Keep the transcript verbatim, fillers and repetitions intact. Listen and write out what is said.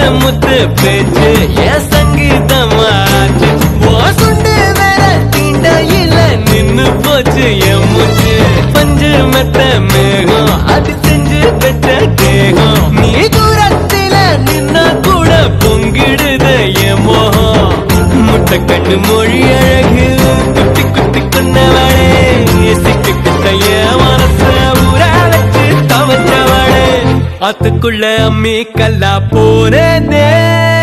முத்து பேச்சு என் சங்கீதமாச்சு சுண்டு வேற தீண்டையில நின்னு போச்சு என் மூச்சு பஞ்சு மெத்த மேகம் அது செஞ்சு வச்ச தேகம் நீ தூரத்தில நின்னா கூட பொங்கிடுது என் மோகம் முட்டை கட்டு மொழி அழகு குத்தி குத்தி கொண்டவளே சிக்கு கிட்டைய மனச ஊற வச்சு தவச்சவளே அதுக்குள்ள அம்மி கல்லா போனதே